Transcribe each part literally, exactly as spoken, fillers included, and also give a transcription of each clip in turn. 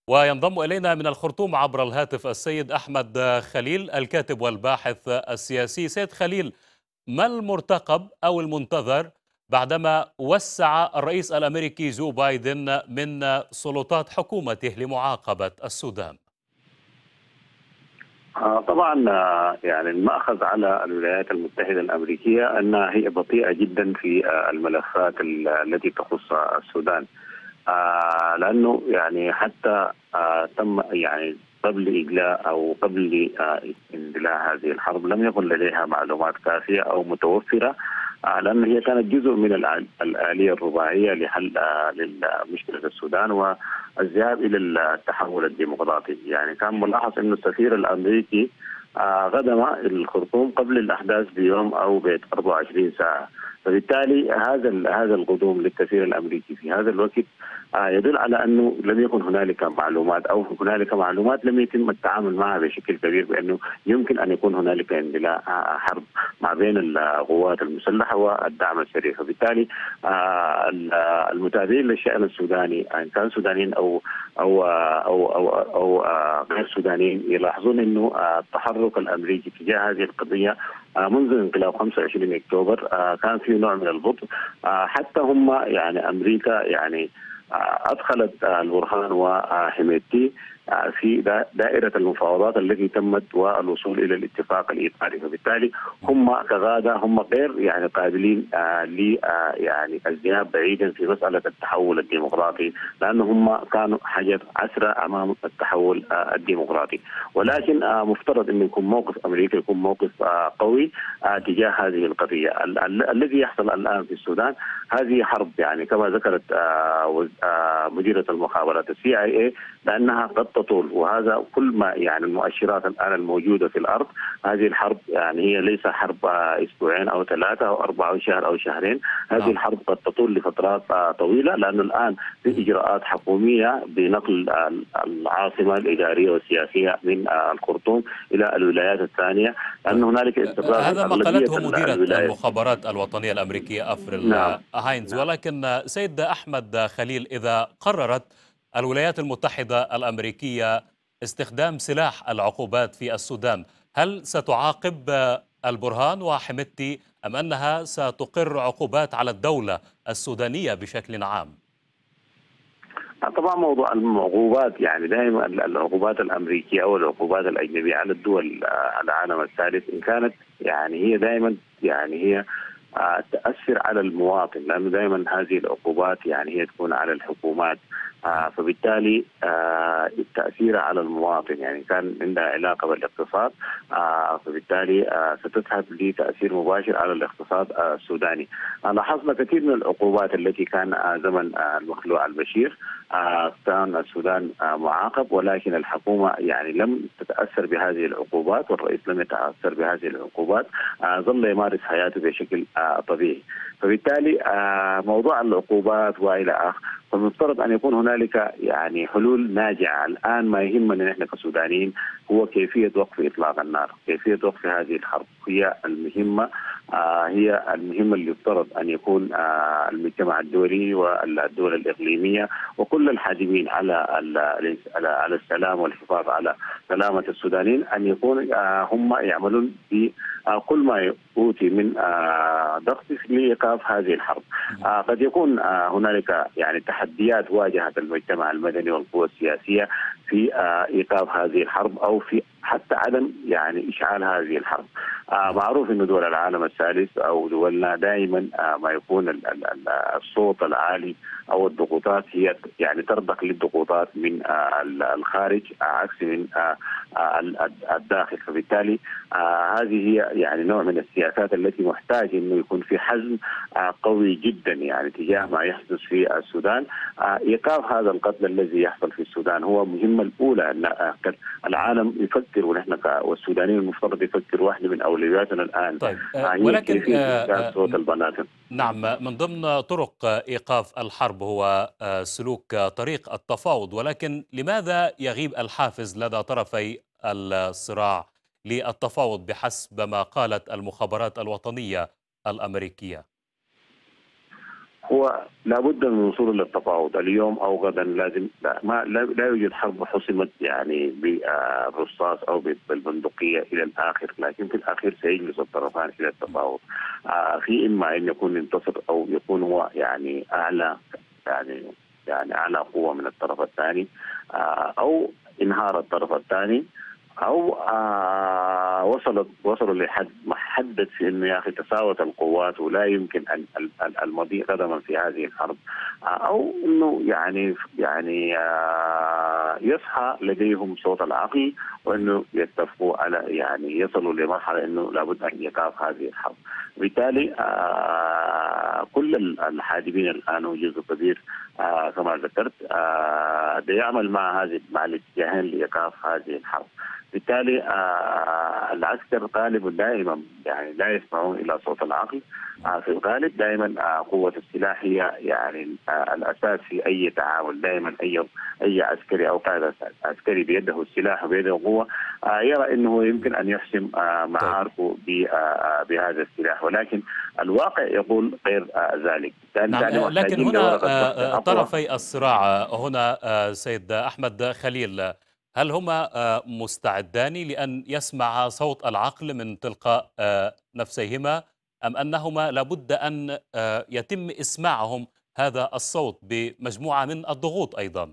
وينضم إلينا من الخرطوم عبر الهاتف السيد أحمد خليل الكاتب والباحث السياسي. سيد خليل، ما المرتقب أو المنتظر بعدما وسع الرئيس الأمريكي جو بايدن من سلطات حكومته لمعاقبة السودان؟ آه، طبعا آه، يعني المأخذ على الولايات المتحدة الأمريكية أنها هي بطيئة جدا في آه، الملفات ال- التي تخص السودان. آه، لأنه يعني حتى آه، تم يعني قبل إجلاء أو قبل آه، اندلاع هذه الحرب لم يكن لديها معلومات كافية أو متوفرة، آه، لأن هي كانت جزء من الآل- الآلية الرباعية لحل آه، لمشكلة السودان والذهاب إلى التحول الديمقراطي. يعني كان ملاحظ أن السفير الأمريكي آه، غادر الخرطوم قبل الأحداث بيوم أو ب أربعة وعشرين ساعة. فبالتالي هذا هذا القدوم للسفير الامريكي في هذا الوقت آه، يدل على انه لم يكن هنالك معلومات او هنالك معلومات لم يتم التعامل معها بشكل كبير، بانه يمكن ان يكون هنالك اندلاع آه، حرب ما بين القوات المسلحه والدعم السريع. فبالتالي آه، المتابعين للشان السوداني ان كانوا سودانيين او او او او, أو آه، غير سودانيين يلاحظون انه آه، التحرك الامريكي تجاه هذه القضيه آه، منذ انقلاب خمسة وعشرين اكتوبر آه، كان في نوع من البطء. آه، حتى هم يعني امريكا يعني آه، ادخلت آه، البرهان وحميدتي آه، في دا- دائره المفاوضات التي تمت والوصول الى الاتفاق الاطاري. فبالتالي هم كغاده هم غير يعني قابلين آه، ل آه، يعني الذهاب بعيدا في مساله التحول الديمقراطي، لانه هم كانوا حجر عسره امام التحول آه، الديمقراطي. ولكن آه، مفترض انه يكون موقف امريكا يكون موقف آه، قوي آه، تجاه هذه القضيه. ال- ال- الذي يحصل الان في السودان هذه حرب، يعني كما ذكرت آه، وز- آه، مديره المخابرات السي اي اي بانها قد تطول، وهذا كل ما يعني المؤشرات الان الموجوده في الارض. هذه الحرب يعني هي ليس حرب آه، اسبوعين او ثلاثه او اربعه او شهر او شهرين، هذه نعم. الحرب قد تطول لفترات آه، طويله، لانه الان في اجراءات حكوميه بنقل آه، العاصمه الاداريه والسياسيه من آه، الخرطوم الى الولايات الثانيه، لان طيب، هنالك أ- استقرار هذا ما اغلبيه قالته ال- مديرة الولايات. المخابرات الوطنية الأمريكية أفريل نعم. هاينز، نعم. ولكن سيد أحمد خليل، إذا قررت الولايات المتحدة الأمريكية استخدام سلاح العقوبات في السودان، هل ستعاقب البرهان وحميدتي أم أنها ستقر عقوبات على الدولة السودانية بشكل عام؟ طبعا موضوع العقوبات يعني دائما العقوبات الامريكيه او العقوبات الاجنبيه على الدول آه، العالم الثالث ان كانت يعني هي دائما يعني هي آه، تأثر على المواطن، لأنه دائما هذه العقوبات يعني هي تكون على الحكومات. آه، فبالتالي آه، التأثير على المواطن يعني كان عندها علاقة بالاقتصاد، آه، فبالتالي آه، ستذهب لتأثير مباشر على الاقتصاد آه، السوداني. آه، لاحظنا كثير من العقوبات التي كان آه، زمن آه، المخلوع البشير آه، كان السودان آه، معاقب، ولكن الحكومة يعني لم تتأثر بهذه العقوبات والرئيس لم يتأثر بهذه العقوبات، آه، ظل يمارس حياته بشكل آه، طبيعي. فبالتالي آه، موضوع العقوبات والى اخره، فالمفترض ان يكون هنالك يعني حلول ناجعه. الان ما يهمنا نحن كسودانيين هو كيفيه وقف اطلاق النار، كيفيه وقف هذه الحرب هي المهمه. آه هي المهمه اللي يفترض ان يكون آه المجتمع الدولي والدول الاقليميه وكل الحاجمين على على على السلام والحفاظ على سلامه السودانيين ان يكون آه هم يعملون ب آه كل ما اوتي من آه ضغط لايقاف هذه الحرب. آه قد يكون آه هنالك يعني تحديات واجهت المجتمع المدني والقوى السياسيه في آه ايقاف هذه الحرب او في حتى عدم يعني اشعال هذه الحرب. آه معروف انه دول العالم الثالث او دولنا دائما آه ما يكون ال ال الصوت العالي او الضغوطات هي يعني ترضخ للضغوطات من آه الخارج آه عكس من آه آه الداخل. فبالتالي آه هذه هي يعني نوع من السياسات التي محتاج انه يكون في حزم آه قوي جدا يعني تجاه ما يحدث في السودان. آه ايقاف هذا القتل الذي يحصل في السودان هو المهمه الاولى ان آه العالم يفكر، ونحن والسودانيين المفترض يفكر واحده من اولوياتنا الان طيب، آه أه، هي ولكن كيفيه أه، انقاذ أه، صوت البنات. نعم، من ضمن طرق إيقاف الحرب هو أه، سلوك طريق التفاوض، ولكن لماذا يغيب الحافز لدى طرفي الصراع للتفاوض بحسب ما قالت المخابرات الوطنية الأمريكية؟ هو لابد من الوصول للتفاوض اليوم او غدا. لازم لا, ما لا, لا يوجد حرب حسمت يعني بالرصاص او بالبندقيه الى الاخر، لكن في الاخير سيجلس الطرفان الى التفاوض. آه في اما ان يكون ينتصر او يكون هو يعني اعلى يعني يعني اعلى قوه من الطرف الثاني، آه او انهار الطرف الثاني، او آه وصلت وصلوا لحد محدد في انه يا اخي تساوت القوات ولا يمكن ان المضي قدما في هذه الحرب، آه او انه يعني يعني آه يصحى لديهم صوت العقل وانه يتفقوا على يعني يصلوا لمرحله انه لابد ان يقاف هذه الحرب. بالتالي آه كل الحادبين الان وجزء كبير آه كما ذكرت آه يعمل مع هذه مع الاتجاهين لايقاف هذه الحرب. بالتالي آه العسكر غالبا دائما يعني لا يسمعون الى صوت العقل. آه في الغالب دائما آه قوه السلاح هي يعني آه الاساس في اي تعامل. دائما اي اي عسكري او قائد عسكري بيده السلاح وبيده قوه آه يرى انه يمكن ان يحسم آه معاركه آه بهذا السلاح، ولكن الواقع يقول غير آه ذلك. نعم، لكن هنا طرفي الصراع هنا سيد أحمد خليل، هل هما مستعدان لأن يسمع صوت العقل من تلقاء نفسيهما، أم أنهما لابد أن يتم إسماعهم هذا الصوت بمجموعة من الضغوط أيضا؟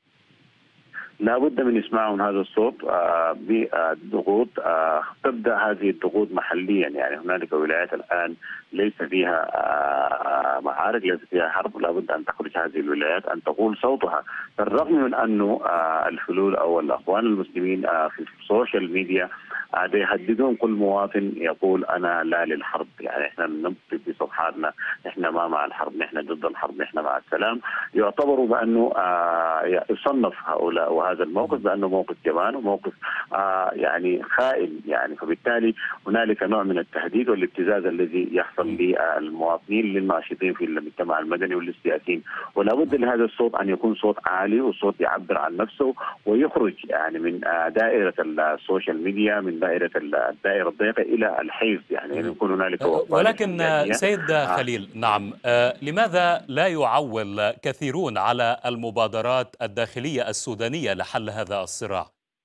لا بد من اسماعهم هذا الصوت آه بالضغوط. آه تبدا هذه الضغوط محليا، يعني هنالك ولايات الان ليس فيها آه معارك، ليس فيها حرب، لا بد ان تخرج هذه الولايات ان تقول صوتها، بالرغم من انه آه الحلول او الاخوان المسلمين آه في السوشيال ميديا آه يهددون كل مواطن يقول انا لا للحرب، يعني احنا نبقي في صفحاتنا احنا ما مع الحرب، نحن ضد الحرب، نحن مع السلام. يعتبروا بانه آه يصنف هؤلاء هذا الموقف بانه موقف جبان وموقف آه يعني خائن، يعني فبالتالي هنالك نوع من التهديد والابتزاز الذي يحصل للمواطنين للناشطين في المجتمع المدني وللسياسيين، ولا بد لهذا الصوت ان يكون صوت عالي وصوت يعبر عن نفسه ويخرج يعني من آه دائره السوشيال ميديا، من دائره الدائره الضيقه الى الحيز، يعني يكون هنالك ولكن سيد خليل آه. نعم آه لماذا لا يعول كثيرون على المبادرات الداخليه السودانيه لحل هذا الصراع؟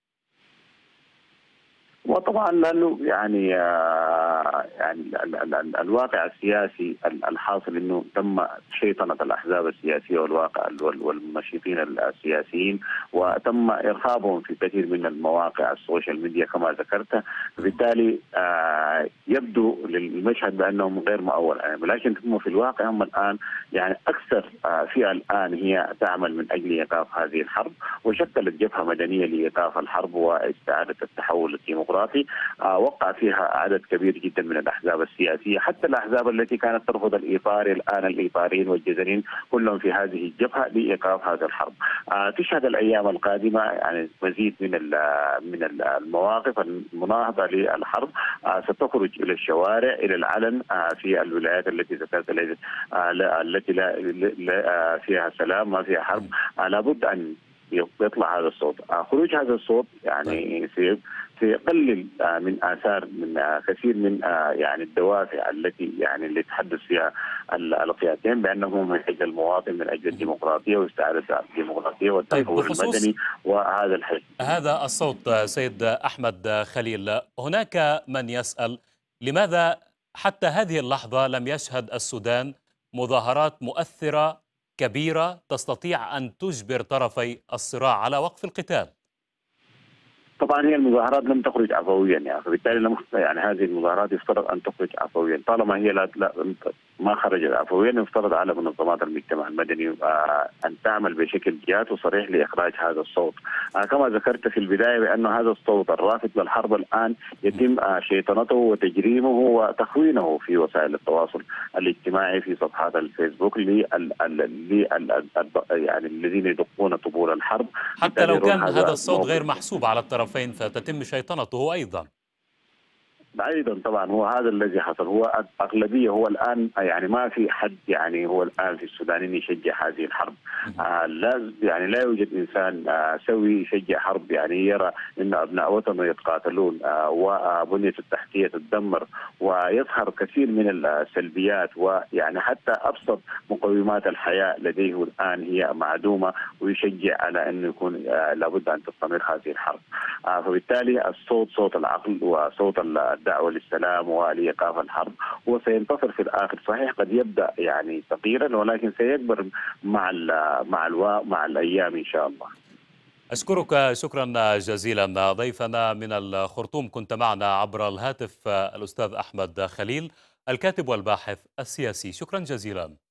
وطبعا لانه يعني آه يعني ال ال ال الواقع السياسي الحاصل انه تم شيطنه الاحزاب السياسيه والواقع والنشيطين السياسيين، وتم ارهابهم في كثير من المواقع السوشيال ميديا كما ذكرت، بالتالي آه يبدو للمشهد بانهم غير مؤول، ولكن هم في الواقع هم الان يعني اكثر آه فئه الان هي تعمل من اجل ايقاف هذه الحرب، وشكلت جبهه مدنيه لايقاف الحرب واستعاده التحول الديمقراطي. آه وقع فيها عدد كبير جدا من الاحزاب السياسيه، حتى الاحزاب التي كانت ترفض الايطاري الان الايطاريين والجزريين كلهم في هذه الجبهه لايقاف هذا الحرب. آه تشهد الايام القادمه يعني مزيد من من المواقف المناهضه للحرب آه ستخرج الى الشوارع الى العلن آه في الولايات التي ذكرت آه التي لا, لا فيها سلام ما فيها حرب. آه لابد ان يطلع هذا الصوت. آه خروج هذا الصوت يعني سيب سيقلل من اثار من كثير من يعني الدوافع التي يعني اللي تحدث فيها القيادتين بانهم من اجل المواطن، من اجل الديمقراطيه واستعاده الديمقراطيه والتحول طيب المدني وهذا الحزب. هذا الصوت سيد احمد خليل، هناك من يسال لماذا حتى هذه اللحظه لم يشهد السودان مظاهرات مؤثره كبيره تستطيع ان تجبر طرفي الصراع على وقف القتال؟ طبعا هي المظاهرات لم تخرج عفويا، يعني فبالتالي لم يعني هذه المظاهرات يفترض ان تخرج عفويا، طالما هي لا, لا ما خرجت عفويا يفترض على منظمات المجتمع المدني ان تعمل بشكل جاد وصريح لاخراج هذا الصوت. كما ذكرت في البدايه بان هذا الصوت الرافض للحرب الان يتم شيطنته وتجريمه وتخوينه في وسائل التواصل الاجتماعي في صفحات الفيسبوك لل يعني الذين يدقون طبول الحرب، حتى لو كان هذا الصوت غير محسوب على الطرفين فتتم شيطنته ايضا. ايضا طبعا هو هذا الذي حصل، هو اغلبيه، هو الان يعني ما في حد يعني هو الان في السودان يشجع هذه الحرب. آه لا يعني لا يوجد انسان آه سوي يشجع حرب، يعني يرى ان ابناء وطنه يتقاتلون آه وبنيه التحتيه تدمر ويظهر كثير من السلبيات، ويعني حتى ابسط مقومات الحياه لديه الان هي معدومه، ويشجع على انه يكون آه لابد ان تستمر هذه الحرب. آه فبالتالي الصوت صوت العقل وصوت الدعوه للسلام ولايقاف الحرب، وسينتصر في الاخر. صحيح قد يبدا يعني صغيرا، ولكن سيكبر مع ال مع الوا مع الايام ان شاء الله. أشكرك شكرا جزيلا. ضيفنا من الخرطوم كنت معنا عبر الهاتف الأستاذ أحمد خليل، الكاتب والباحث السياسي. شكرا جزيلا.